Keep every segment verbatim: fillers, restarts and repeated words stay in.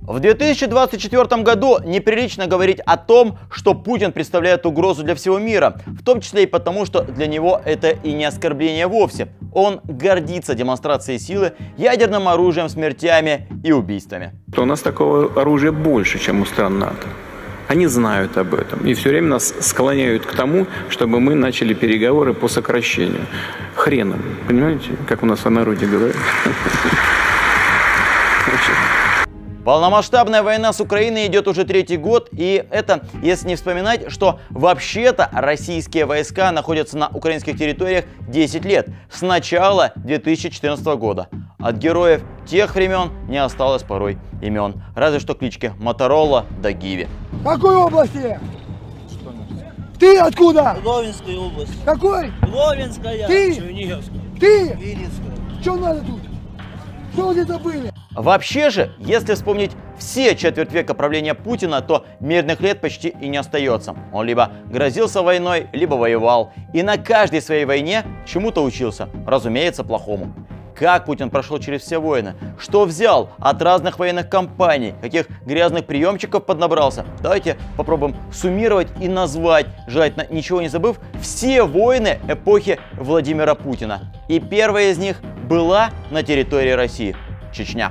В две тысячи двадцать четвёртом году неприлично говорить о том, что Путин представляет угрозу для всего мира, в том числе и потому, что для него это и не оскорбление вовсе. Он гордится демонстрацией силы, ядерным оружием, смертями и убийствами. У нас такого оружия больше, чем у стран НАТО. Они знают об этом и все время нас склоняют к тому, чтобы мы начали переговоры по сокращению. Хреном, понимаете, как у нас в народе говорят. Полномасштабная война с Украиной идет уже третий год, и это если не вспоминать, что вообще-то российские войска находятся на украинских территориях десять лет, с начала две тысячи четырнадцатого года. От героев тех времен не осталось порой имен, разве что клички Моторола да Гиви. Какой области? Ты откуда? Ловинской области. Какой? Ловинская. Ты? Черниговская. Ты? Винницкая. Что надо тут? Что где-то были? Вообще же, если вспомнить все четверть века правления Путина, то мирных лет почти и не остается. Он либо грозился войной, либо воевал. И на каждой своей войне чему-то учился. Разумеется, плохому. Как Путин прошел через все войны? Что взял от разных военных кампаний? Каких грязных приемчиков поднабрался? Давайте попробуем суммировать и назвать, желательно ничего не забыв, все войны эпохи Владимира Путина. И первая из них была на территории России – Чечня.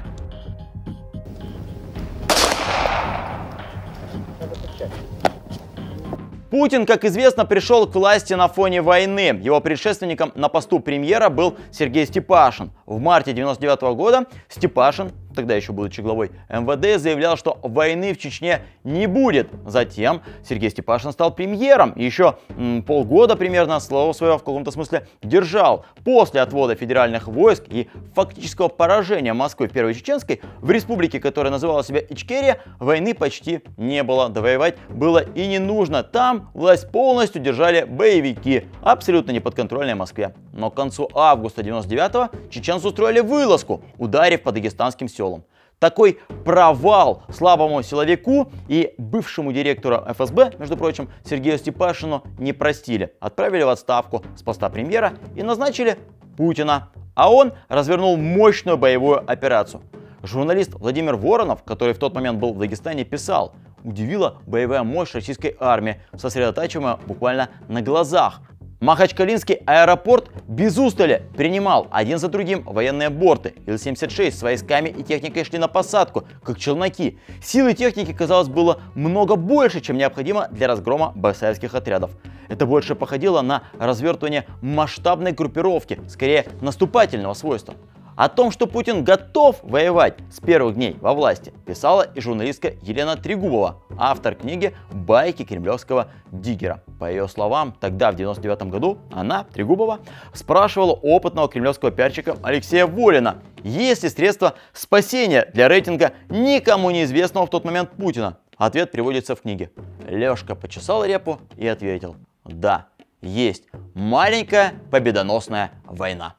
Путин, как известно, пришел к власти на фоне войны. Его предшественником на посту премьера был Сергей Степашин. В марте девяносто девятого года Степашин, тогда еще будучи главой эм вэ дэ, заявлял, что войны в Чечне не будет. Затем Сергей Степашин стал премьером и еще м, полгода примерно слово свое в каком-то смысле держал. После отвода федеральных войск и фактического поражения Москвы в Первой Чеченской, в республике, которая называла себя Ичкерия, войны почти не было. Довоевать было и не нужно. Там власть полностью держали боевики, абсолютно неподконтрольные Москве. Но к концу августа девяносто девятого чеченцы устроили вылазку, ударив по дагестанским селам. Такой провал слабому силовику и бывшему директору эф эс бэ, между прочим, Сергею Степашину не простили. Отправили в отставку с поста премьера и назначили Путина. А он развернул мощную боевую операцию. Журналист Владимир Воронов, который в тот момент был в Дагестане, писал: удивила боевая мощь российской армии, сосредотачиваемая буквально на глазах. Махачкалинский аэропорт без устали принимал один за другим военные борты. ил семьдесят шесть с войсками и техникой шли на посадку, как челноки. Силы техники, казалось, было много больше, чем необходимо для разгрома басаевских отрядов. Это больше походило на развертывание масштабной группировки, скорее наступательного свойства. О том, что Путин готов воевать с первых дней во власти, писала и журналистка Елена Трегубова, автор книги «Байки кремлевского диггера». По ее словам, тогда, в девяносто девятом году, она, Трегубова, спрашивала опытного кремлевского пиарщика Алексея Волина, есть ли средства спасения для рейтинга никому неизвестного в тот момент Путина. Ответ приводится в книге. Лешка почесал репу и ответил: да, есть маленькая победоносная война.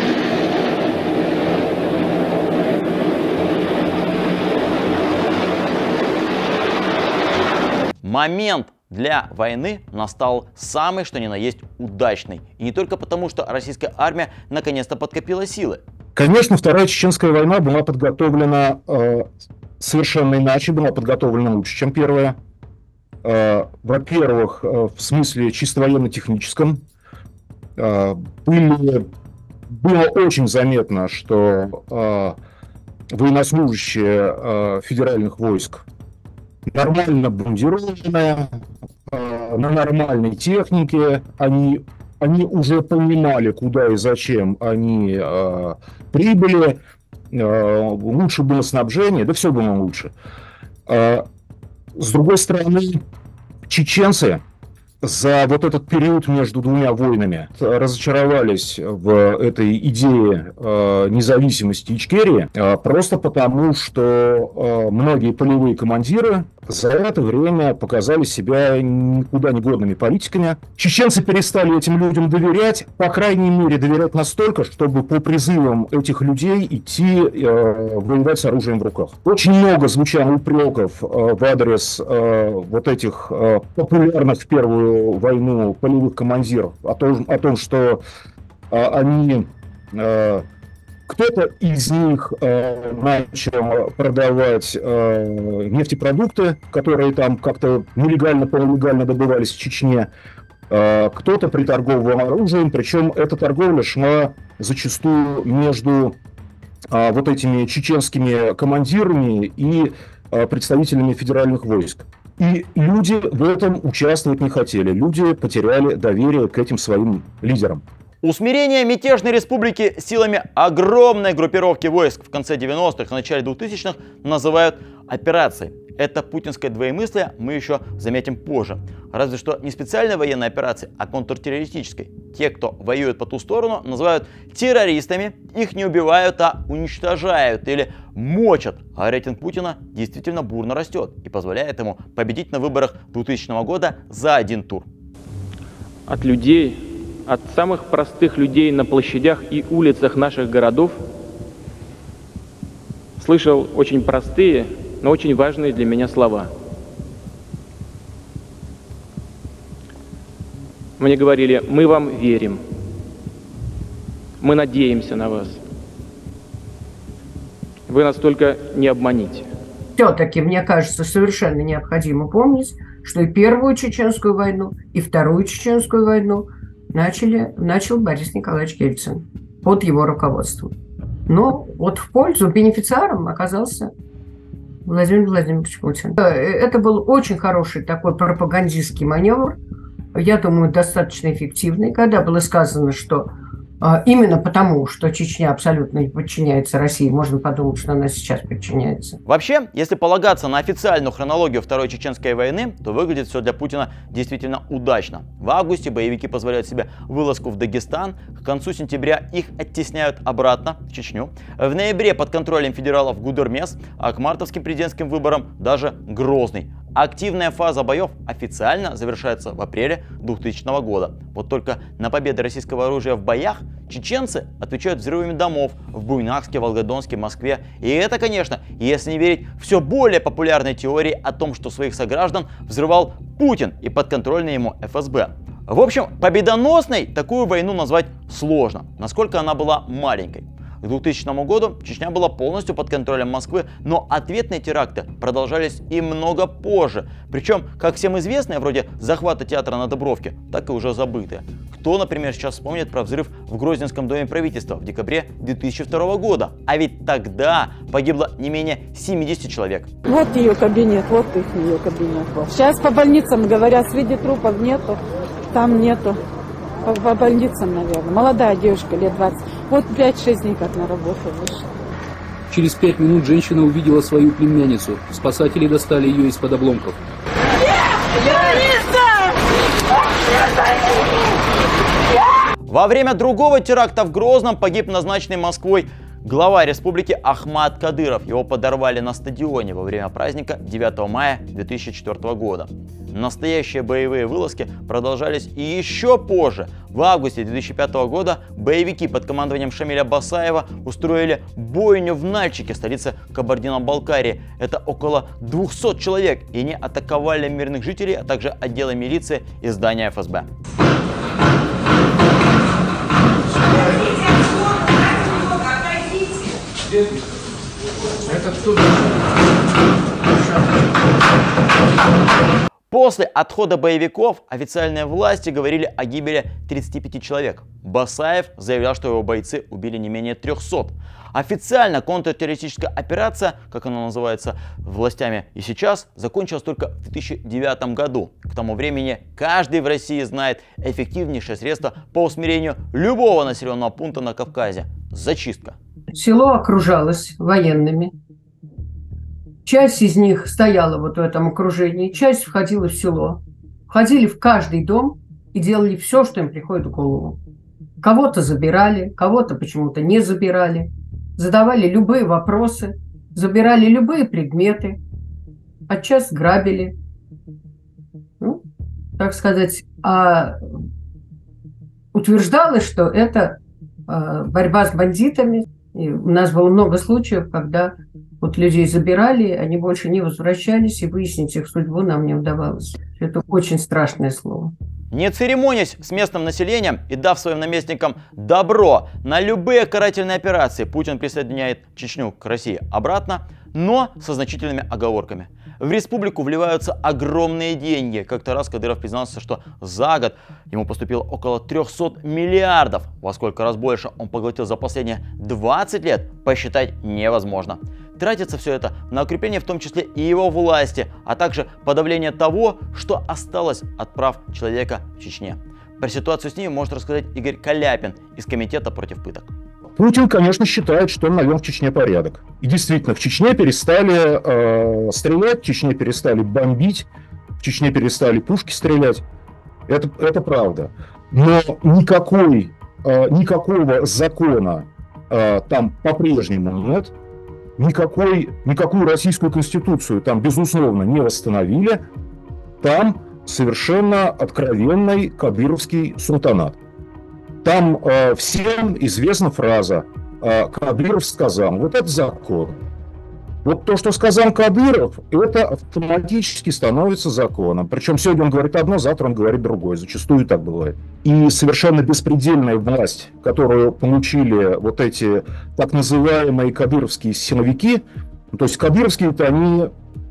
Момент для войны настал самый что ни на есть удачный. И не только потому, что российская армия наконец-то подкопила силы. Конечно, Вторая Чеченская война была подготовлена э, совершенно иначе, была подготовлена лучше, чем Первая. Э, во-первых, э, в смысле чисто военно-техническом. Э, были, было очень заметно, что э, военнослужащие э, федеральных войск нормально бронированные, э, на нормальной технике, они, они уже понимали, куда и зачем они э, прибыли, э, лучше было снабжение, да все было лучше. Э, с другой стороны, чеченцы за вот этот период между двумя войнами разочаровались в этой идее э, независимости Ичкерии, э, просто потому, что э, многие полевые командиры за это время показали себя никуда не годными политиками. Чеченцы перестали этим людям доверять, по крайней мере, доверять настолько, чтобы по призывам этих людей идти э, воевать с оружием в руках. Очень много звучало упреков э, в адрес э, вот этих э, популярных в Первую войну полевых командиров о том, о том что э, они э, Кто-то из них э, начал продавать э, нефтепродукты, которые там как-то нелегально, полулегально добывались в Чечне. Э, кто-то приторговывал оружием, причем эта торговля шла зачастую между э, вот этими чеченскими командирами и э, представителями федеральных войск. И люди в этом участвовать не хотели. Люди потеряли доверие к этим своим лидерам. Усмирение мятежной республики силами огромной группировки войск в конце девяностых и начале двухтысячных называют операцией. Это путинское двоемыслие мы еще заметим позже. Разве что не специальной военной операции, а контртеррористической. Те, кто воюет по ту сторону, называют террористами, их не убивают, а уничтожают или мочат. А рейтинг Путина действительно бурно растет и позволяет ему победить на выборах двухтысячного года за один тур. От людей, от самых простых людей на площадях и улицах наших городов слышал очень простые, но очень важные для меня слова. Мне говорили: мы вам верим, мы надеемся на вас, вы нас только не обманите. Все-таки, мне кажется, совершенно необходимо помнить, что и Первую Чеченскую войну, и Вторую Чеченскую войну начали, начал Борис Николаевич Ельцин под его руководством. Но вот в пользу бенефициаром оказался Владимир Владимирович Путин. Это был очень хороший такой пропагандистский маневр, я думаю, достаточно эффективный, когда было сказано, что именно потому, что Чечня абсолютно не подчиняется России, можно подумать, что она сейчас подчиняется. Вообще, если полагаться на официальную хронологию Второй Чеченской войны, то выглядит все для Путина действительно удачно. В августе боевики позволяют себе вылазку в Дагестан, к концу сентября их оттесняют обратно в Чечню, в ноябре под контролем федералов Гудермес, а к мартовским президентским выборам даже Грозный. Активная фаза боев официально завершается в апреле двухтысячного года. Вот только на победы российского оружия в боях чеченцы отвечают взрывами домов в Буйнакске, Волгодонске, Москве. И это, конечно, если не верить все более популярной теории о том, что своих сограждан взрывал Путин и подконтрольный ему эф эс бэ. В общем, победоносной такую войну назвать сложно, насколько она была маленькой. К двухтысячному году Чечня была полностью под контролем Москвы, но ответные теракты продолжались и много позже. Причем, как всем известные, вроде захвата театра на Дубровке, так и уже забытые. Кто, например, сейчас вспомнит про взрыв в Грозненском доме правительства в декабре две тысячи второго года? А ведь тогда погибло не менее семидесяти человек. Вот ее кабинет, вот их ее кабинет. Сейчас по больницам говорят, среди трупов нету, там нету. По, по больницам, наверное. Молодая девушка, лет двадцать. Вот пять-шесть дней как на работу вышла. Через пять минут женщина увидела свою племянницу. Спасатели достали ее из-под обломков. Во время другого теракта в Грозном погиб назначенный Москвой глава республики Ахмат Кадыров. Его подорвали на стадионе во время праздника девятого мая две тысячи четвёртого года. Настоящие боевые вылазки продолжались и еще позже. В августе две тысячи пятого года боевики под командованием Шамиля Басаева устроили бойню в Нальчике, столице Кабардино-Балкарии. Это около двухсот человек, и они атаковали мирных жителей, а также отделы милиции и здания эф эс бэ. Это кто? После отхода боевиков официальные власти говорили о гибели тридцати пяти человек. Басаев заявлял, что его бойцы убили не менее трёхсот. Официально контртеррористическая операция, как она называется властями и сейчас, закончилась только в две тысячи девятом году. К тому времени каждый в России знает эффективнейшее средство по усмирению любого населенного пункта на Кавказе – зачистка. Село окружалось военными. Часть из них стояла вот в этом окружении, часть входила в село. Входили в каждый дом и делали все, что им приходит в голову. Кого-то забирали, кого-то почему-то не забирали. Задавали любые вопросы, забирали любые предметы, отчас грабили. Ну, так сказать, а утверждалось, что это э, борьба с бандитами. И у нас было много случаев, когда вот людей забирали, они больше не возвращались, и выяснить их судьбу нам не удавалось. Это очень страшное слово. Не церемонясь с местным населением и дав своим наместникам добро на любые карательные операции, Путин присоединяет Чечню к России обратно, но со значительными оговорками. В республику вливаются огромные деньги. Как-то раз Кадыров признался, что за год ему поступило около трёхсот миллиардов. Во сколько раз больше он поглотил за последние двадцать лет, посчитать невозможно. Тратится все это на укрепление в том числе и его власти, а также подавление того, что осталось от прав человека в Чечне. Про ситуацию с ними может рассказать Игорь Каляпин из Комитета против пыток. Путин, конечно, считает, что он навел в Чечне порядок. И действительно, в Чечне перестали э, стрелять, в Чечне перестали бомбить, в Чечне перестали пушки стрелять. Это, это правда. Но никакой, э, никакого закона э, там по-прежнему нет. Никакой, никакую российскую конституцию там, безусловно, не восстановили. Там совершенно откровенный кадыровский султанат. Там э, всем известна фраза э, «Кадыров сказал». Вот это закон. Вот то, что сказал Кадыров, это автоматически становится законом. Причем сегодня он говорит одно, завтра он говорит другое. Зачастую так бывает. И совершенно беспредельная власть, которую получили вот эти так называемые кадыровские силовики, то есть кадыровские-то они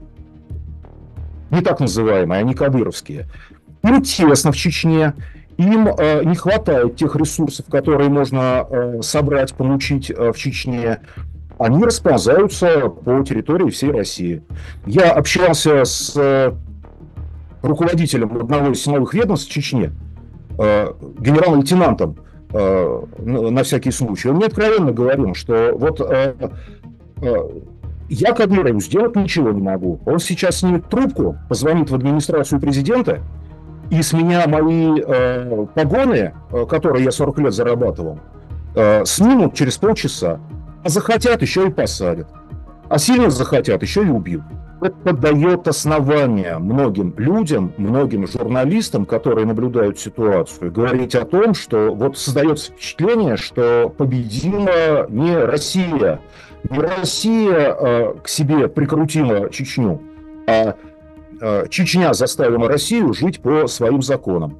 не так называемые, они кадыровские. Им тесно в Чечне. Им э, не хватает тех ресурсов, которые можно э, собрать, получить э, в Чечне. Они расползаются по территории всей России. Я общался с э, руководителем одного из силовых ведомств в Чечне, э, генерал-лейтенантом, э, на всякий случай. Он мне откровенно говорил, что вот э, э, я Кадырову сделать ничего не могу. Он сейчас снимет трубку, позвонит в администрацию президента, и с меня мои э, погоны, э, которые я сорок лет зарабатывал, э, снимут через полчаса. А захотят, еще и посадят. А сильно захотят, еще и убьют. Это дает основание многим людям, многим журналистам, которые наблюдают ситуацию, говорить о том, что вот создается впечатление, что победила не Россия. Не Россия э, к себе прикрутила Чечню, а Чечня заставила Россию жить по своим законам.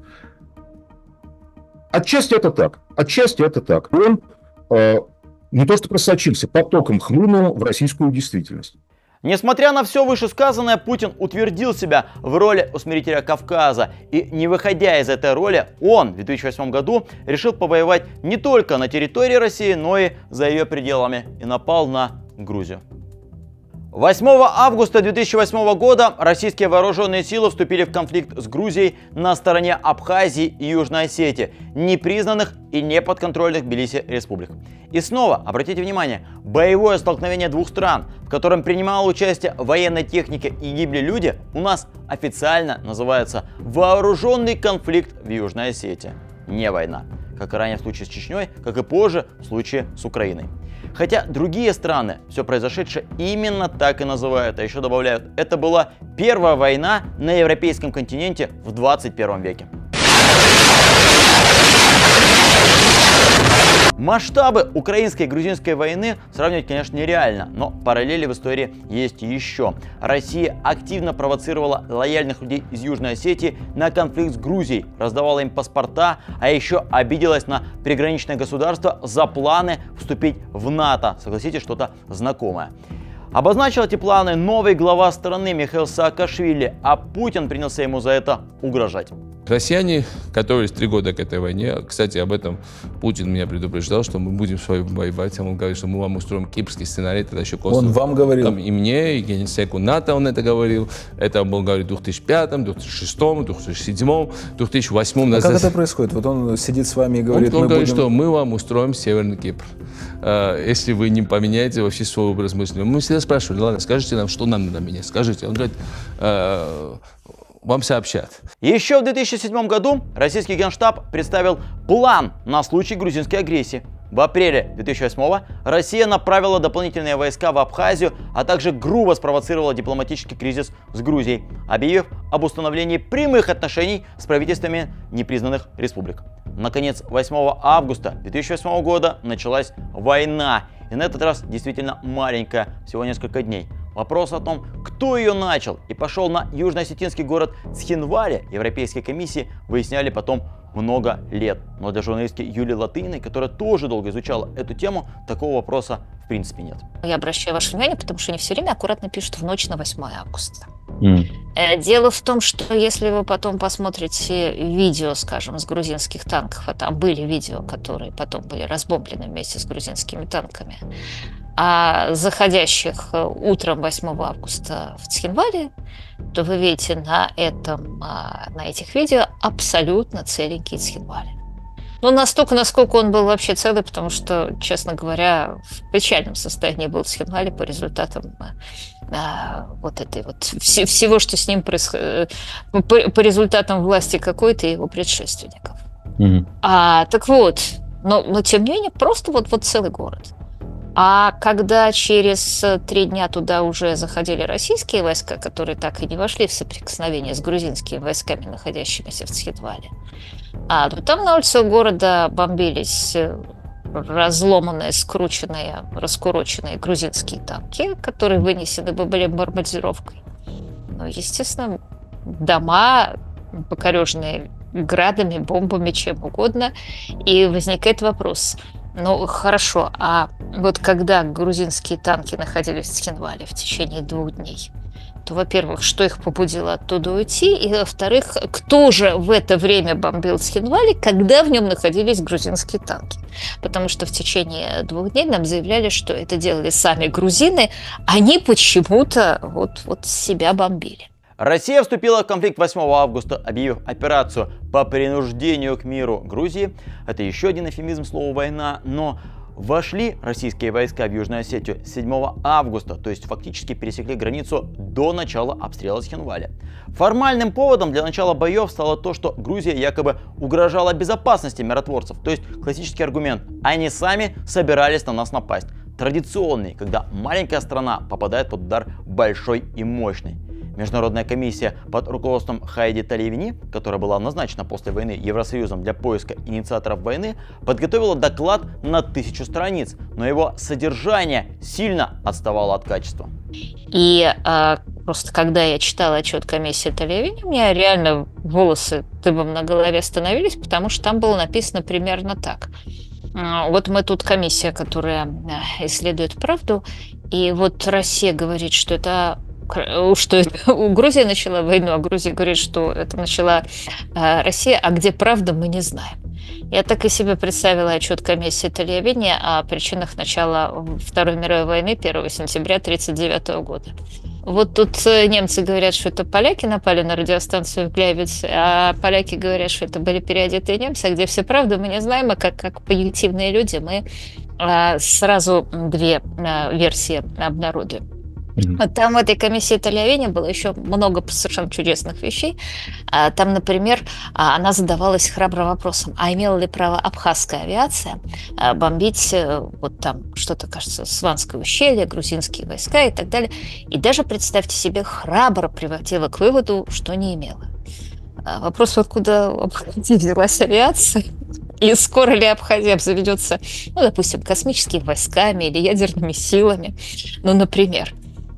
Отчасти это так. Отчасти это так. Он э, не то что просочился, потоком хлынул в российскую действительность. Несмотря на все вышесказанное, Путин утвердил себя в роли усмирителя Кавказа. И не выходя из этой роли, он в две тысячи восьмом году решил повоевать не только на территории России, но и за ее пределами. И напал на Грузию. восьмого августа две тысячи восьмого года российские вооруженные силы вступили в конфликт с Грузией на стороне Абхазии и Южной Осетии, непризнанных и неподконтрольных Тбилиси республик. И снова, обратите внимание, боевое столкновение двух стран, в котором принимала участие военной техника и гибли люди, у нас официально называется вооруженный конфликт в Южной Осетии. Не война. Как и ранее в случае с Чечней, как и позже в случае с Украиной. Хотя другие страны все произошедшее именно так и называют, а еще добавляют, это была первая война на европейском континенте в двадцать первом веке. Масштабы украинской и грузинской войны сравнивать, конечно, нереально, но параллели в истории есть еще. Россия активно провоцировала лояльных людей из Южной Осетии на конфликт с Грузией, раздавала им паспорта, а еще обиделась на приграничное государство за планы вступить в НАТО. Согласитесь, что-то знакомое. Обозначил эти планы новый глава страны Михаил Саакашвили, а Путин принялся ему за это угрожать. Россияне готовились три года к этой войне. Кстати, об этом Путин меня предупреждал, что мы будем с вами воевать. Он говорит, что мы вам устроим кипрский сценарий, тогда еще Косово. Он вам говорил? Там и мне, и генсеку НАТО он это говорил. Это был, говорит, в две тысячи пятом, две тысячи шестом, две тысячи седьмом, две тысячи восьмом. А как это происходит? Вот он сидит с вами и говорит... Он, он мы говорит, будем... что мы вам устроим Северный Кипр. Если вы не поменяете вообще свой образ мысли. Мы всегда спрашивали, ладно, скажите нам, что нам надо менять, скажите. Он говорит... вам сообщат. Еще в две тысячи седьмом году российский генштаб представил план на случай грузинской агрессии. В апреле две тысячи восьмого Россия направила дополнительные войска в Абхазию, а также грубо спровоцировала дипломатический кризис с Грузией, объявив об установлении прямых отношений с правительствами непризнанных республик. Наконец, восьмого августа две тысячи восьмого года началась война. И на этот раз действительно маленькая, всего несколько дней. Вопрос о том, кто ее начал и пошел на южно-осетинский город Цхинвали, Европейской комиссии выясняли потом много лет. Но для журналистки Юлии Латыниной, которая тоже долго изучала эту тему, такого вопроса в принципе нет. Я обращаю ваше внимание, потому что они все время аккуратно пишут в ночь на восьмое августа. Mm. Дело в том, что если вы потом посмотрите видео, скажем, с грузинских танков, а там были видео, которые потом были разбомблены вместе с грузинскими танками, а заходящих утром восьмого августа в Цхинвали, то вы видите на, этом, на этих видео абсолютно целенький Цхинвали. Ну, настолько, насколько он был вообще целый, потому что, честно говоря, в печальном состоянии был Цхинвали по результатам а, вот этой вот вс- всего, что с ним происходит, по, по результатам власти какой-то и его предшественников. Mm-hmm. А, так вот, но, но тем не менее, просто вот, вот целый город. А когда через три дня туда уже заходили российские войска, которые так и не вошли в соприкосновение с грузинскими войсками, находящимися в Цхинвали, а, то там на улицах города бомбились разломанные, скрученные, раскуроченные грузинские танки, которые вынесены были бомбардировкой. Ну, естественно, дома, покореженные градами, бомбами, чем угодно. И возникает вопрос: ну, хорошо, а вот когда грузинские танки находились в Цхинвали в течение двух дней, то, во-первых, что их побудило оттуда уйти, и, во-вторых, кто же в это время бомбил Цхинвали, когда в нем находились грузинские танки? Потому что в течение двух дней нам заявляли, что это делали сами грузины, они почему-то вот, вот себя бомбили. Россия вступила в конфликт восьмого августа, объявив операцию по принуждению к миру Грузии. Это еще один эвфемизм слова «война», но вошли российские войска в Южную Осетию седьмого августа, то есть фактически пересекли границу до начала обстрела Цхинвали. Формальным поводом для начала боев стало то, что Грузия якобы угрожала безопасности миротворцев, то есть классический аргумент: они сами собирались на нас напасть. Традиционный, когда маленькая страна попадает под удар большой и мощной. Международная комиссия под руководством Хайди Талиевини, которая была назначена после войны Евросоюзом для поиска инициаторов войны, подготовила доклад на тысячу страниц, но его содержание сильно отставало от качества. И а, просто когда я читала отчет комиссии Талиевини, у меня реально волосы дыбом на голове становились, потому что там было написано примерно так. Вот мы тут комиссия, которая исследует правду, и вот Россия говорит, что это что это, Грузия начала войну, а Грузия говорит, что это начала э, Россия, а где правда, мы не знаем. Я так и себе представила отчет комиссии Талиевини о причинах начала Второй мировой войны первого сентября тысяча девятьсот тридцать девятого года. Вот тут немцы говорят, что это поляки напали на радиостанцию в Глявице, а поляки говорят, что это были переодетые немцы, а где все правда, мы не знаем, а как, как позитивные люди мы э, сразу две э, версии обнародуем. Вот там в этой комиссии Талиевини было еще много совершенно чудесных вещей. Там, например, она задавалась храбро вопросом: а имела ли право абхазская авиация бомбить вот там что-то, кажется, Сванское ущелье, грузинские войска и так далее. И даже, представьте себе, храбро приводила к выводу, что не имела. Вопрос, откуда в Абхазии взялась авиация? И скоро ли Абхазия обзаведется, ну, допустим, космическими войсками или ядерными силами, ну, например.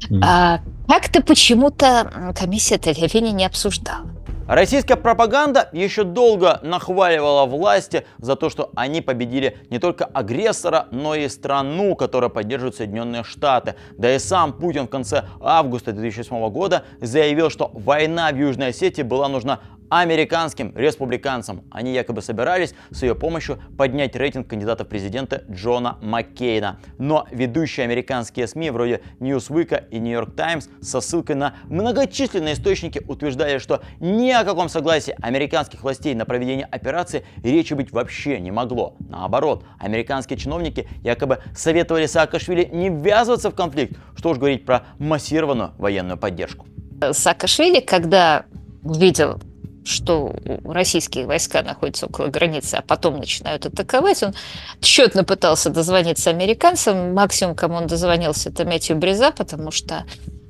А, как-то почему-то комиссия Талиевини не обсуждала. Российская пропаганда еще долго нахваливала власти за то, что они победили не только агрессора, но и страну, которая поддерживает Соединенные Штаты. Да и сам Путин в конце августа две тысячи восьмого года заявил, что война в Южной Осетии была нужна американским республиканцам. Они якобы собирались с ее помощью поднять рейтинг кандидата в президенты Джона Маккейна. Но ведущие американские СМИ вроде Newsweek и New York Times со ссылкой на многочисленные источники утверждали, что ни о каком согласии американских властей на проведение операции речи быть вообще не могло. Наоборот, американские чиновники якобы советовали Саакашвили не ввязываться в конфликт, что уж говорить про массированную военную поддержку. Саакашвили, когда увидел, что российские войска находятся около границы, а потом начинают атаковать, он тщетно пытался дозвониться американцам. Максимум, кому он дозвонился, это Мэтью Бриза, потому что,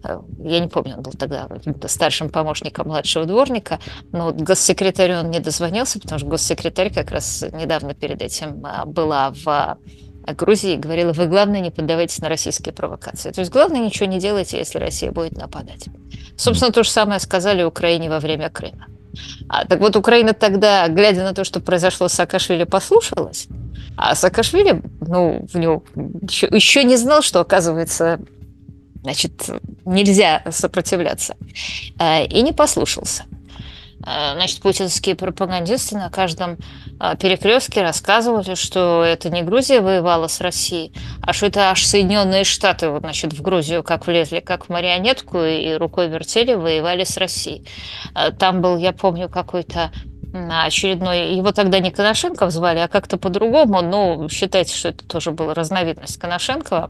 я не помню, он был тогда старшим помощником младшего дворника, но вот госсекретарю он не дозвонился, потому что госсекретарь как раз недавно перед этим была в Грузии, говорила: вы, главное, не поддавайтесь на российские провокации. То есть, главное, ничего не делайте, если Россия будет нападать. Собственно, то же самое сказали Украине во время Крыма. А, так вот, Украина тогда, глядя на то, что произошло с Саакашвили, послушалась, а Саакашвили, ну, в него еще, еще не знал, что, оказывается, значит, нельзя сопротивляться, и не послушался. Значит, путинские пропагандисты на каждом перекрестке рассказывали, что это не Грузия воевала с Россией, а что это аж Соединенные Штаты, вот, значит, в Грузию как влезли, как в марионетку, и рукой вертели, воевали с Россией. Там был, я помню, какой-то очередной, его тогда не Коношенков звали, а как-то по-другому, но считайте, что это тоже была разновидность Коношенкова.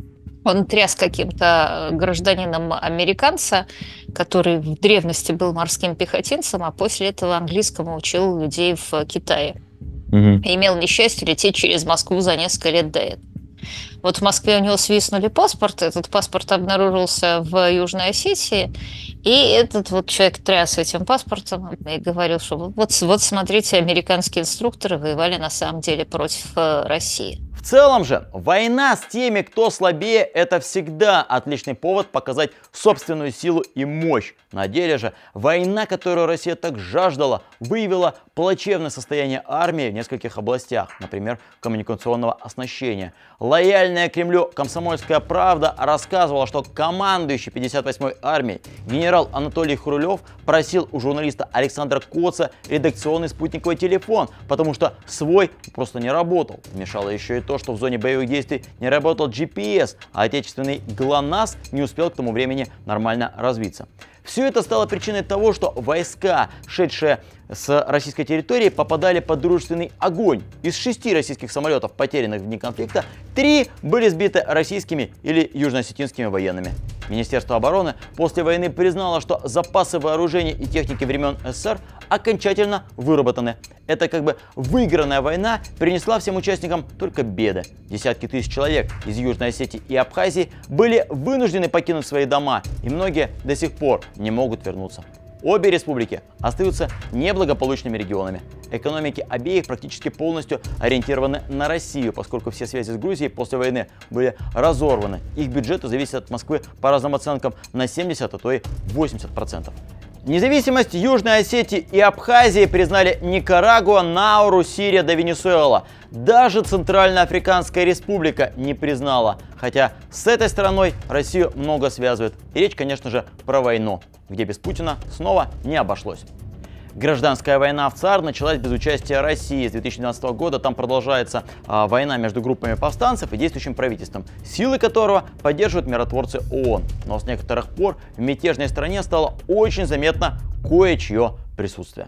Он тряс каким-то гражданином американца, который в древности был морским пехотинцем, а после этого английскому учил людей в Китае. Mm-hmm. И имел несчастье лететь через Москву за несколько лет до этого. Вот в Москве у него свистнули паспорт, этот паспорт обнаружился в Южной Осетии, и этот вот человек тряс этим паспортом и говорил, что вот, вот смотрите, американские инструкторы воевали на самом деле против России. В целом же, война с теми, кто слабее, это всегда отличный повод показать собственную силу и мощь. На деле же, война, которую Россия так жаждала, выявила плачевное состояние армии в нескольких областях, например, коммуникационного оснащения. Лояльная Кремлю «Комсомольская правда» рассказывала, что командующий пятьдесят восьмой армией генерал Анатолий Хрулев просил у журналиста Александра Коца редакционный спутниковый телефон, потому что свой просто не работал. Мешало еще и то, что в зоне боевых действий не работал джи пи эс, а отечественный ГЛОНАСС не успел к тому времени нормально развиться. Все это стало причиной того, что войска, шедшие с российской территории, попадали под дружественный огонь. Из шести российских самолетов, потерянных в дни конфликта, три были сбиты российскими или южно-осетинскими военными. Министерство обороны после войны признало, что запасы вооружения и техники времен эс эс эс эр окончательно выработаны. Это как бы выигранная война принесла всем участникам только беды. Десятки тысяч человек из Южной Осетии и Абхазии были вынуждены покинуть свои дома, и многие до сих пор не могут вернуться. Обе республики остаются неблагополучными регионами. Экономики обеих практически полностью ориентированы на Россию, поскольку все связи с Грузией после войны были разорваны. Их бюджеты зависят от Москвы по разным оценкам на семьдесят, а то и восемьдесят процентов. Независимость Южной Осетии и Абхазии признали Никарагуа, Науру, Сирия да Венесуэла. Даже Центральноафриканская республика не признала. Хотя с этой страной Россию много связывает. И речь, конечно же, про войну, где без Путина снова не обошлось. Гражданская война в ЦАР началась без участия России. С две тысячи двенадцатого года там продолжается а, война между группами повстанцев и действующим правительством, силы которого поддерживают миротворцы ООН. Но с некоторых пор в мятежной стране стало очень заметно кое-чье присутствие.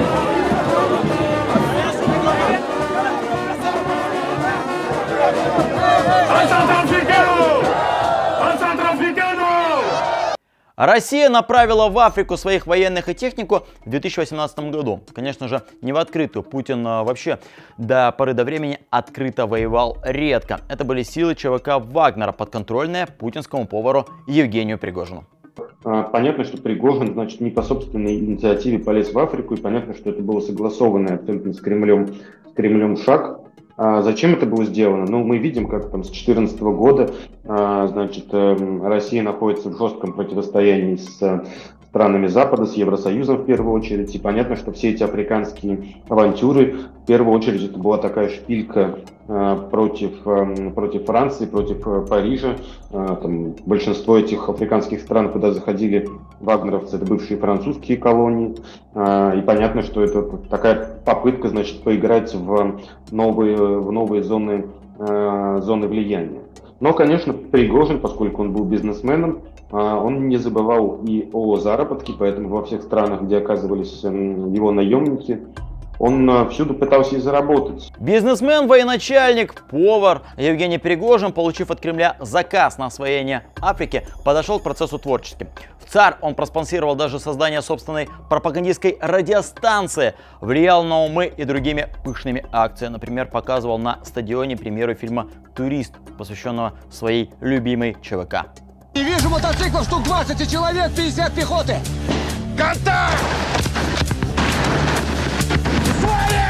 Россия направила в Африку своих военных и технику в две тысячи восемнадцатом году. Конечно же, не в открытую. Путин вообще до поры до времени открыто воевал редко. Это были силы ЧВК Вагнера, подконтрольные путинскому повару Евгению Пригожину. Понятно, что Пригожин, значит, не по собственной инициативе полез в Африку, и понятно, что это был согласованный абсолютно с Кремлем, с Кремлем шаг. А зачем это было сделано? Ну, мы видим, как там с две тысячи четырнадцатого года, а, значит, Россия находится в жестком противостоянии с странами Запада, с Евросоюзом в первую очередь. И понятно, что все эти африканские авантюры, в первую очередь, это была такая шпилька а, против, а, против Франции, против а, Парижа. А, там, большинство этих африканских стран, куда заходили вагнеровцы, это бывшие французские колонии. А, и понятно, что это такая попытка, значит, поиграть в новые, в новые зоны, а, зоны влияния. Но, конечно, Пригожин, поскольку он был бизнесменом, он не забывал и о заработке, поэтому во всех странах, где оказывались его наемники, он всюду пытался и заработать. Бизнесмен, военачальник, повар Евгений Пригожин, получив от Кремля заказ на освоение Африки, подошел к процессу творчески. В ЦАР он проспонсировал даже создание собственной пропагандистской радиостанции, влиял на умы и другими пышными акциями. Например, показывал на стадионе премьеру фильма «Турист», посвященного своей любимой ЧВК. Не вижу мотоциклов штук двадцать и человек пятьдесят пехоты! Контакт! Наш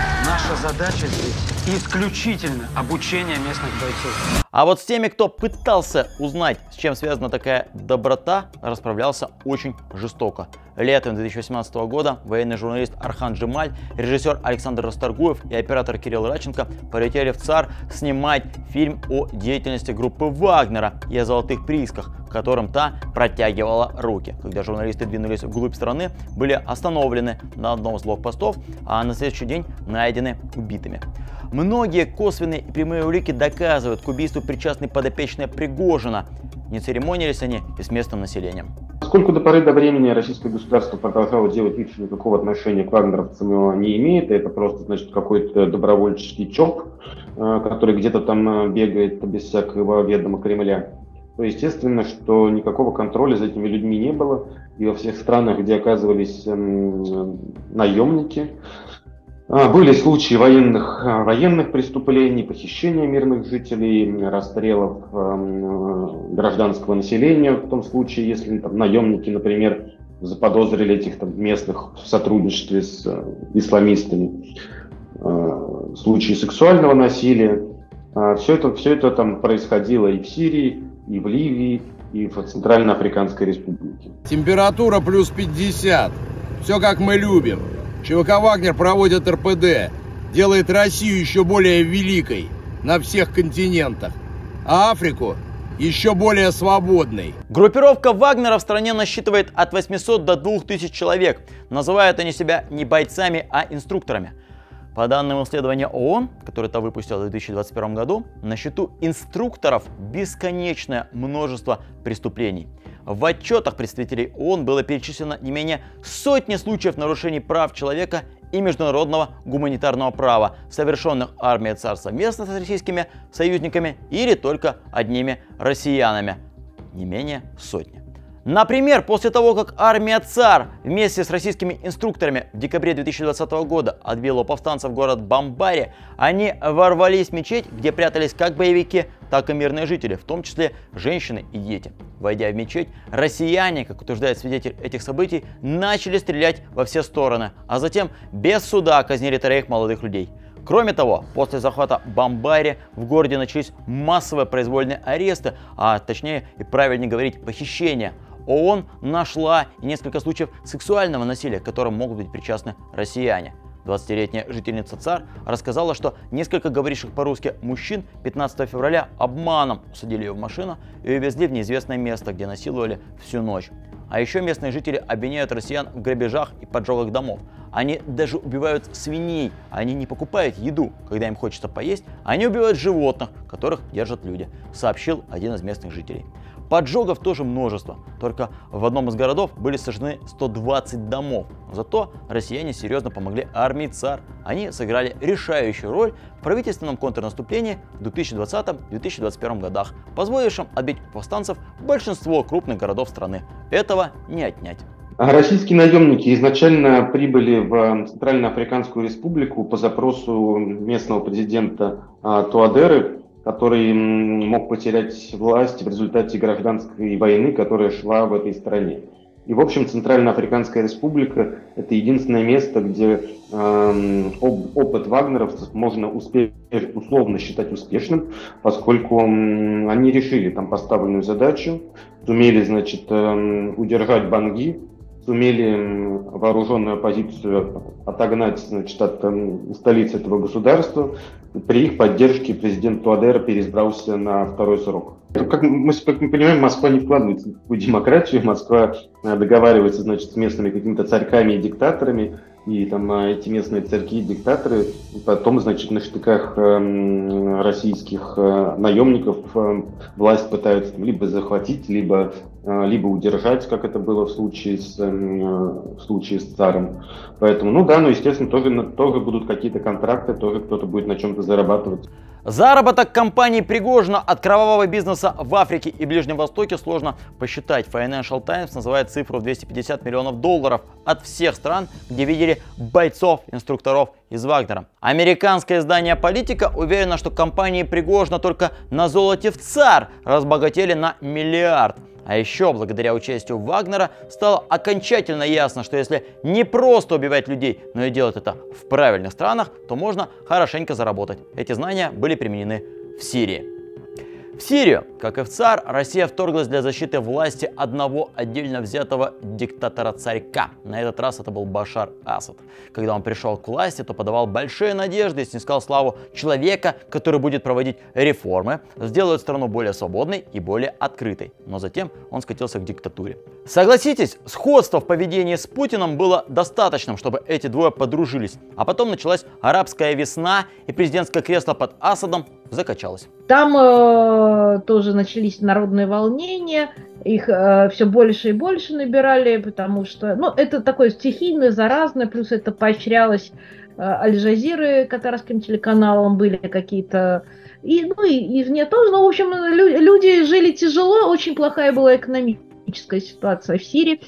Наша задача здесь исключительно обучение местных бойцов. А вот с теми, кто пытался узнать, с чем связана такая доброта, расправлялся очень жестоко. Летом две тысячи восемнадцатого года военный журналист Архан Джемаль, режиссер Александр Расторгуев и оператор Кирилл Радченко полетели в ЦАР снимать фильм о деятельности группы Вагнера и о золотых приисках, к которым та протягивала руки. Когда журналисты двинулись вглубь страны, были остановлены на одном из блокпостов, а на следующий день найдены убитыми. Многие косвенные и прямые улики доказывают, к убийству причастны подопечные Пригожина. Не церемонились они и с местным населением. Поскольку до поры до времени российское государство продолжало делать вид, что никакого отношения к вагнеровцам не имеет, это просто, значит, какой-то добровольческий ЧОП, который где-то там бегает без всякого ведома Кремля, то естественно, что никакого контроля за этими людьми не было. И во всех странах, где оказывались эм, наемники, э, были случаи военных, э, военных преступлений, похищения мирных жителей, расстрелов э, гражданского населения, в том случае, если там, наемники, например, заподозрили этих там, местных в сотрудничестве с э, исламистами, э, случаи сексуального насилия. Э, все это, все это там происходило и в Сирии, и в Ливии, и в Центральноафриканской Республике. Температура плюс пятьдесят. Все как мы любим. ЧВК «Вагнер» проводит эр пэ дэ, делает Россию еще более великой на всех континентах, а Африку еще более свободной. Группировка Вагнера в стране насчитывает от восьмисот до двух тысяч человек. Называют они себя не бойцами, а инструкторами. По данным исследования ООН, которое это выпустило в две тысячи двадцать первом году, на счету инструкторов бесконечное множество преступлений. В отчетах представителей ООН было перечислено не менее сотни случаев нарушений прав человека и международного гуманитарного права, совершенных армией ЦАР совместно с российскими союзниками или только одними россиянами. Не менее сотни. Например, после того, как армия ЦАР вместе с российскими инструкторами в декабре две тысячи двадцатого года отбила у повстанцев город Бамбари, они ворвались в мечеть, где прятались как боевики, так и мирные жители, в том числе женщины и дети. Войдя в мечеть, россияне, как утверждает свидетель этих событий, начали стрелять во все стороны, а затем без суда казнили троих молодых людей. Кроме того, после захвата Бамбари в городе начались массовые произвольные аресты, а точнее и правильнее говорить похищения. ООН нашла и несколько случаев сексуального насилия, к которым могут быть причастны россияне. двадцатилетняя жительница ЦАР рассказала, что несколько говоривших по-русски мужчин пятнадцатого февраля обманом усадили ее в машину и увезли в неизвестное место, где насиловали всю ночь. А еще местные жители обвиняют россиян в грабежах и поджогах домов. Они даже убивают свиней, они не покупают еду, когда им хочется поесть, они убивают животных, которых держат люди, сообщил один из местных жителей. Поджогов тоже множество, только в одном из городов были сожжены сто двадцать домов. Зато россияне серьезно помогли армии ЦАР. Они сыграли решающую роль в правительственном контрнаступлении в две тысячи двадцатом — две тысячи двадцать первом годах, позволившем отбить повстанцев большинство крупных городов страны. Этого не отнять. Российские наемники изначально прибыли в Центральноафриканскую Республику по запросу местного президента Туадеры, который мог потерять власть в результате гражданской войны, которая шла в этой стране. И, в общем, Центральноафриканская Республика – это единственное место, где э, опыт вагнеровцев можно успе- условно считать успешным, поскольку э, они решили там поставленную задачу, сумели, значит, э, удержать Банги, сумели вооруженную оппозицию отогнать, значит, от э, столицы этого государства. При их поддержке президент Туадера переизбрался на второй срок. Как мы, как мы понимаем, Москва не вкладывается в такую демократию. Москва договаривается, значит, с местными какими-то царьками и диктаторами. И там эти местные царьки и диктаторы потом, значит, на штыках э, российских э, наемников э, власть пытаются там, либо захватить, либо, э, либо удержать, как это было в случае с, э, в случае с царем. Поэтому, ну да, ну естественно, тоже, тоже будут какие-то контракты, тоже кто-то будет на чем-то зарабатывать. Заработок компании Пригожина от кровавого бизнеса в Африке и Ближнем Востоке сложно посчитать. Financial Times называет цифру в двести пятьдесят миллионов долларов от всех стран, где видели бойцов, инструкторов из Вагнера. Американское издание «Политика» уверено, что компании Пригожина только на золоте в ЦАР разбогатели на миллиард. А еще, благодаря участию Вагнера, стало окончательно ясно, что если не просто убивать людей, но и делать это в правильных странах, то можно хорошенько заработать. Эти знания были применены в Сирии. В Сирию, как и в ЦАР, Россия вторглась для защиты власти одного отдельно взятого диктатора-царька. На этот раз это был Башар Асад. Когда он пришел к власти, то подавал большие надежды и снискал славу человека, который будет проводить реформы, сделает страну более свободной и более открытой. Но затем он скатился к диктатуре. Согласитесь, сходство в поведении с Путиным было достаточным, чтобы эти двое подружились. А потом началась арабская весна, и президентское кресло под Асадом закачалось. Там э, тоже начались народные волнения, их э, все больше и больше набирали, потому что, ну, это такое стихийное, заразное, плюс это поощрялось э, Аль-Джазиры, катарским телеканалом, были какие-то, и, ну, и извне тоже, ну, в общем, лю- люди жили тяжело, очень плохая была экономическая ситуация в Сирии.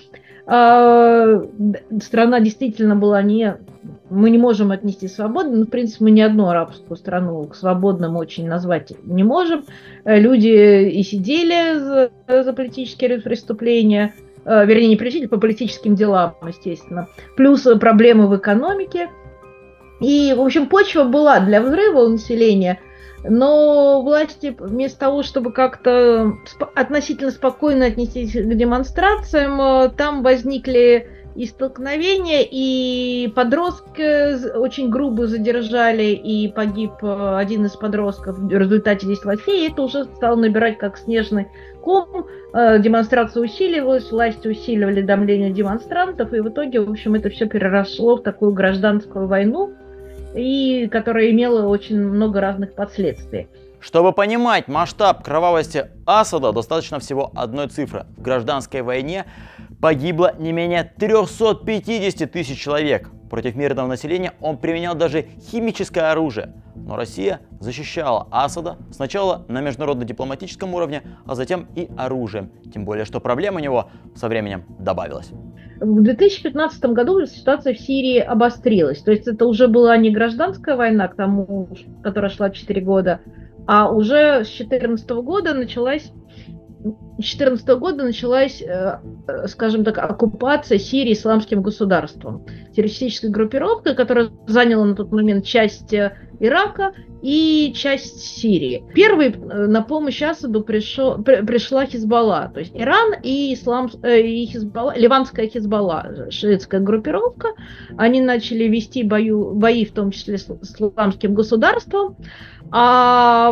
Э, страна действительно была не... Мы не можем отнести свободно, но, в принципе, мы ни одну арабскую страну к свободным очень назвать не можем. Люди и сидели за, за политические преступления, э, вернее, не политические, по политическим делам, естественно. Плюс проблемы в экономике. И, в общем, почва была для взрыва у населения, но власти вместо того, чтобы как-то сп- относительно спокойно отнестись к демонстрациям, там возникли и столкновения, и подростка очень грубо задержали, и погиб один из подростков в результате действия властей, и это уже стало набирать как снежный ком. Демонстрация усиливалась, власти усиливали давление демонстрантов, и в итоге, в общем, это все переросло в такую гражданскую войну, и которая имела очень много разных последствий. Чтобы понимать масштаб кровавости Асада, достаточно всего одной цифры. В гражданской войне погибло не менее трёхсот пятидесяти тысяч человек. Против мирного населения он применял даже химическое оружие. Но Россия защищала Асада сначала на международно-дипломатическом уровне, а затем и оружием. Тем более, что проблем у него со временем добавилось. В две тысячи пятнадцатом году ситуация в Сирии обострилась. То есть это уже была не гражданская война, к тому, которая шла четыре года, а уже с две тысячи четырнадцатого года началась, с две тысячи четырнадцатого года началась, скажем так, оккупация Сирии исламским государством. Террористической группировкой, которая заняла на тот момент часть Ирака и часть Сирии. Первой на помощь Асаду пришел, при, пришла Хизбалла, то есть Иран и, ислам, и Хизбалла, ливанская Хизбалла, шиитская группировка. Они начали вести бою, бои, в том числе с исламским государством. А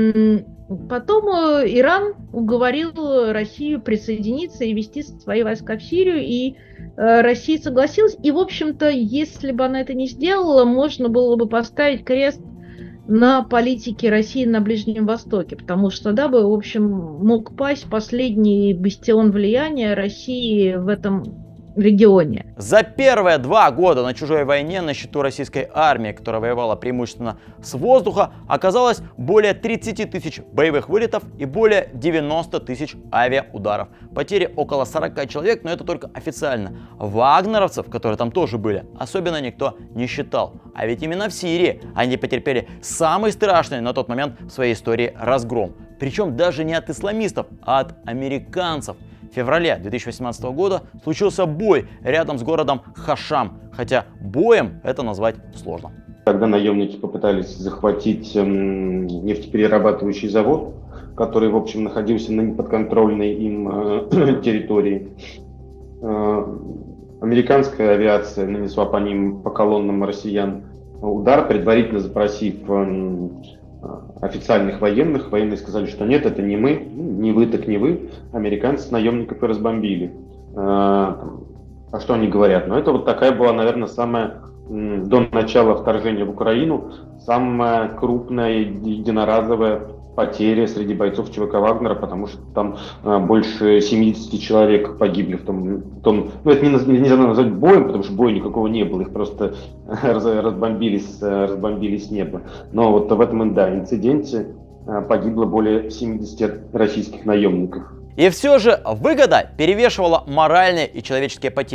потом Иран уговорил Россию присоединиться и вести свои войска в Сирию, и Россия согласилась. И, в общем-то, если бы она это не сделала, можно было бы поставить крест на политике России на Ближнем Востоке, потому что тогда бы, в общем, мог пасть последний бастион влияния России в этом регионе. За первые два года на чужой войне на счету российской армии, которая воевала преимущественно с воздуха, оказалось более тридцати тысяч боевых вылетов и более девяноста тысяч авиаударов. Потери около сорока человек, но это только официально. Вагнеровцев, которые там тоже были, особенно никто не считал. А ведь именно в Сирии они потерпели самый страшный на тот момент в своей истории разгром. Причем даже не от исламистов, а от американцев. В феврале две тысячи восемнадцатого года случился бой рядом с городом Хашам, хотя боем это назвать сложно. Когда наемники попытались захватить эм, нефтеперерабатывающий завод, который, в общем, находился на неподконтрольной им э, территории, э, американская авиация нанесла по ним, по колоннам россиян, удар, предварительно запросив э, официальных военных. Военные сказали, что нет, это не мы, не вы, так не вы. Американцы наемников и разбомбили. А что они говорят? Ну, это вот такая была, наверное, самая, до начала вторжения в Украину, самая крупная единоразовая потеря среди бойцов ЧВК Вагнера, потому что там больше семидесяти человек погибли в том, в том ну, это не, нельзя назвать боем, потому что боя никакого не было, их просто разбомбили с, разбомбили с неба. Но вот в этом, да, инциденте погибло более семидесяти российских наемников. И все же выгода перевешивала моральные и человеческие потери.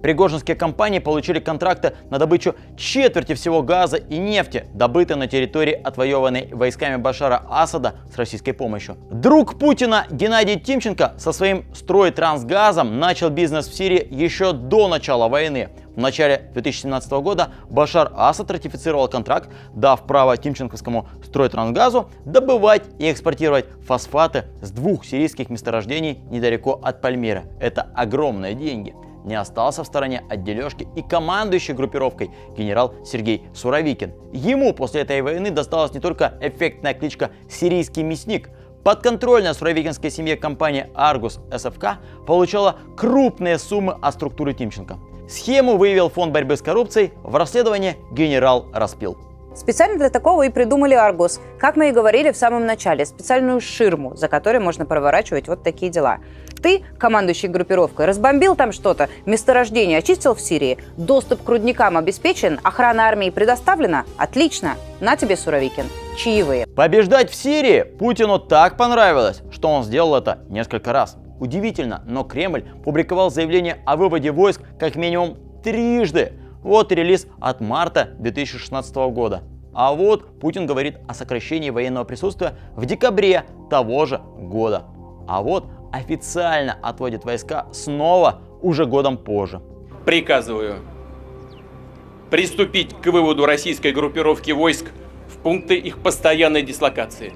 пригожинские компании получили контракты на добычу четверти всего газа и нефти, добытой на территории, отвоеванной войсками Башара Асада с российской помощью. Друг Путина Геннадий Тимченко со своим Стройтрансгазом начал бизнес в Сирии еще до начала войны. В начале две тысячи семнадцатого года Башар Асад ратифицировал контракт, дав право Тимченковскому Стройтрансгазу добывать и экспортировать фосфаты с двух сирийских месторождений недалеко от Пальмиры. Это огромные деньги. Не остался в стороне от дележки и командующий группировкой генерал Сергей Суровикин. Ему после этой войны досталась не только эффектная кличка «Сирийский мясник». Подконтрольная суровикинской семье компания Argus эс эф ка получала крупные суммы от структуры Тимченко. Схему выявил фонд борьбы с коррупцией, в расследовании генерал распил. Специально для такого и придумали Argus. Как мы и говорили в самом начале, специальную ширму, за которой можно проворачивать вот такие дела. Ты, командующий группировкой, разбомбил там что-то, месторождение очистил в Сирии, доступ к рудникам обеспечен, охрана армии предоставлена? Отлично. На тебе, Суровикин. Чаевые. Побеждать в Сирии Путину так понравилось, что он сделал это несколько раз. Удивительно, но Кремль публиковал заявление о выводе войск как минимум трижды. Вот релиз от марта две тысячи шестнадцатого года. А вот Путин говорит о сокращении военного присутствия в декабре того же года. А вот официально отводит войска снова уже годом позже. Приказываю приступить к выводу российской группировки войск в пункты их постоянной дислокации.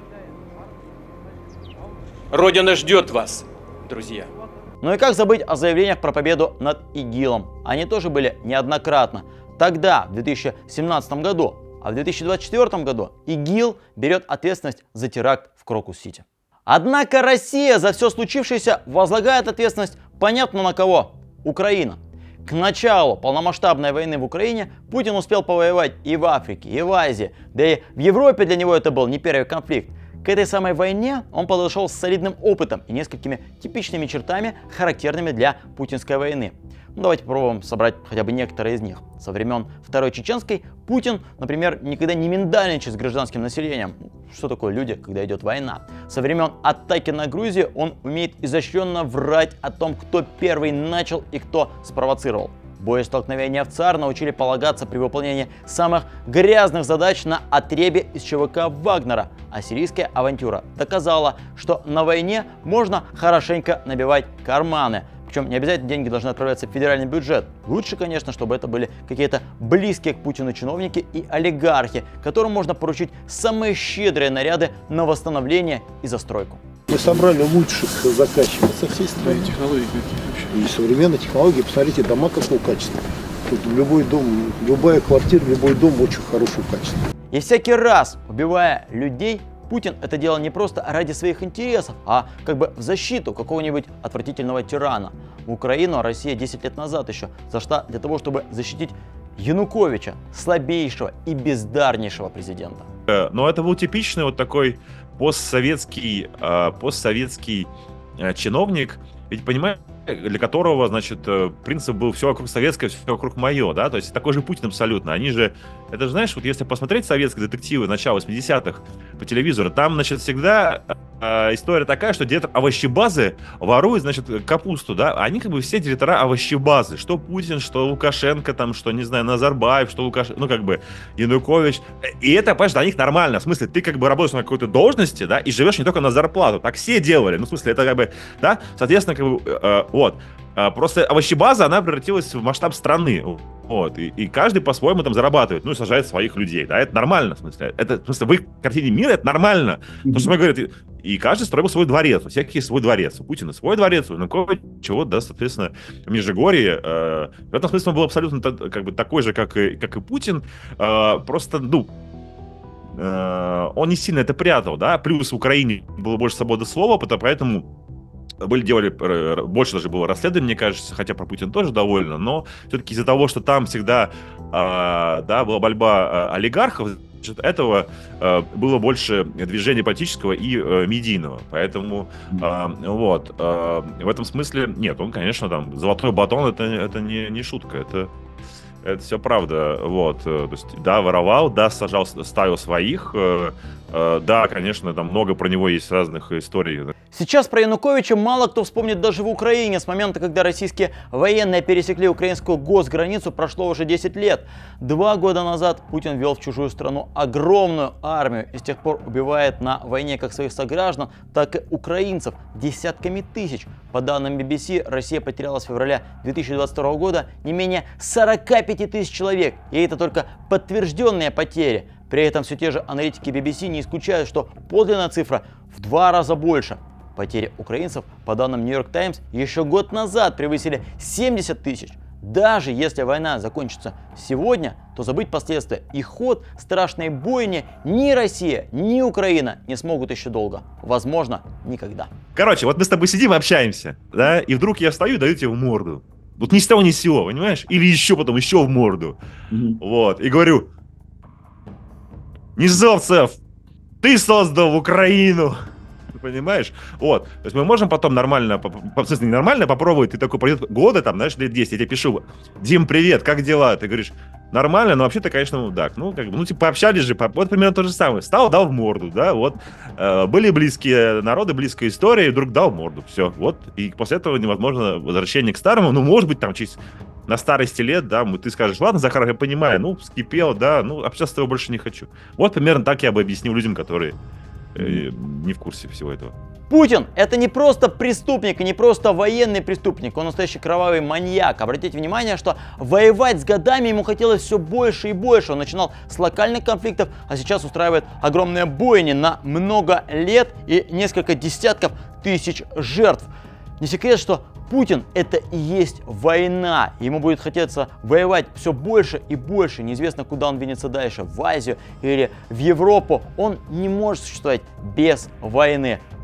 Родина ждет вас, друзья. Ну и как забыть о заявлениях про победу над ИГИЛом? Они тоже были неоднократно. Тогда, в две тысячи семнадцатом году, а в две тысячи двадцать четвёртом году ИГИЛ берет ответственность за теракт в Крокус-Сити. Однако Россия за все случившееся возлагает ответственность понятно на кого – Украина. К началу полномасштабной войны в Украине Путин успел повоевать и в Африке, и в Азии, да и в Европе для него это был не первый конфликт. К этой самой войне он подошел с солидным опытом и несколькими типичными чертами, характерными для путинской войны. Ну, давайте попробуем собрать хотя бы некоторые из них. Со времен Второй Чеченской Путин, например, никогда не миндальничает с гражданским населением. Что такое люди, когда идет война? Со времен атаки на Грузию он умеет изощренно врать о том, кто первый начал и кто спровоцировал. Боестолкновения в ЦАР научили полагаться при выполнении самых грязных задач на отребе из ЧВК Вагнера, а сирийская авантюра доказала, что на войне можно хорошенько набивать карманы. Причем не обязательно деньги должны отправляться в федеральный бюджет. Лучше, конечно, чтобы это были какие-то близкие к Путину чиновники и олигархи, которым можно поручить самые щедрые наряды на восстановление и застройку. Мы собрали лучших заказчиков со всей страны. Технологии какие вообще? И современные технологии. Посмотрите, дома какого качества. Тут любой дом, любая квартира, любой дом очень хорошего качества. И всякий раз, убивая людей, Путин это делал не просто ради своих интересов, а как бы в защиту какого-нибудь отвратительного тирана. В Украину Россия десять лет назад еще зашла для того, чтобы защитить Януковича, слабейшего и бездарнейшего президента. Но это был типичный вот такой постсоветский, э, постсоветский э, чиновник, ведь понимаете, для которого, значит, принцип был все вокруг советское, все вокруг мое, да, то есть такой же Путин абсолютно. Они же, это же, знаешь, вот если посмотреть советские детективы начала восьмидесятых по телевизору, там, значит, всегда э, история такая, что директор овощебазы ворует, значит, капусту, да, они как бы все директора овощебазы, что Путин, что Лукашенко, там, что, не знаю, Назарбаев, что Лукашенко, ну, как бы, Янукович, и это, понимаешь, для них нормально, в смысле, ты как бы работаешь на какой-то должности, да, и живешь не только на зарплату, так все делали, ну, в смысле, это как бы, да, соответственно, как бы, э, вот. Просто овощебаза, она превратилась в масштаб страны. Вот. И, и каждый по-своему там зарабатывает, ну и сажает своих людей. Да, это нормально, в смысле. Это, в смысле, в их картине мира это нормально. Mm-hmm. То, что мы говорим, и каждый строил свой дворец. У всех есть свой дворец. У Путина свой дворец, у Януковича, вот, да, соответственно, в Межигорье. Э, в этом смысле он был абсолютно как бы такой же, как и, как и Путин. Э, просто, ну, э, он не сильно это прятал, да. Плюс в Украине было больше свободы слова, поэтому были, делали, больше даже было расследований, мне кажется, хотя про Путина тоже довольно, но все-таки из-за того, что там всегда э, да, была борьба олигархов, значит, этого э, было больше движения политического и э, медийного. Поэтому э, вот, э, в этом смысле, нет, он, конечно, там, золотой батон, это, это не, не шутка, это, это все правда. Вот, то есть, да, воровал, да, сажал, ставил своих, э, Э, да, конечно, там много про него есть разных историй. Сейчас про Януковича мало кто вспомнит даже в Украине. С момента, когда российские военные пересекли украинскую госграницу, прошло уже десять лет. Два года назад Путин ввел в чужую страну огромную армию и с тех пор убивает на войне как своих сограждан, так и украинцев десятками тысяч. По данным би би си, Россия потеряла с февраля две тысячи двадцать второго года не менее сорока пяти тысяч человек. И это только подтвержденные потери. При этом все те же аналитики би би си не исключают, что подлинная цифра в два раза больше. Потери украинцев, по данным Нью-Йорк Таймс, еще год назад превысили семьдесят тысяч. Даже если война закончится сегодня, то забыть последствия и ход страшной бойни ни Россия, ни Украина не смогут еще долго. Возможно, никогда. Короче, вот мы с тобой сидим и общаемся, да, и вдруг я встаю и даю тебе в морду. Вот ни с того ни с сего, понимаешь? Или еще потом, еще в морду. Mm-hmm. Вот, и говорю: Низовцев, ты создал Украину. Понимаешь? Вот. То есть мы можем потом нормально, в смысле, нормально попробовать, ты такой пройдет годы, там, знаешь, лет десять, я тебе пишу: Дим, привет, как дела? Ты говоришь: нормально, но вообще-то, конечно, мудак. Ну, как бы, ну, типа, пообщались же, вот примерно то же самое. Стал, дал в морду, да, вот. Э, были близкие народы, близкая история, и вдруг дал в морду, все, вот. И после этого невозможно возвращение к старому, ну, может быть, там, через... на старости лет, да, ты скажешь: ладно, Захар, я понимаю, ну, вскипел, да, ну, общаться с тобой больше не хочу. Вот примерно так я бы объяснил людям, которые э, не в курсе всего этого. Путин – это не просто преступник и не просто военный преступник, он настоящий кровавый маньяк. Обратите внимание, что воевать с годами ему хотелось все больше и больше. Он начинал с локальных конфликтов, а сейчас устраивает огромные бойни на много лет и несколько десятков тысяч жертв. Не секрет, что Путин – это и есть война. Ему будет хотеться воевать все больше и больше. Неизвестно, куда он двинется дальше – в Азию или в Европу. Он не может существовать без войны.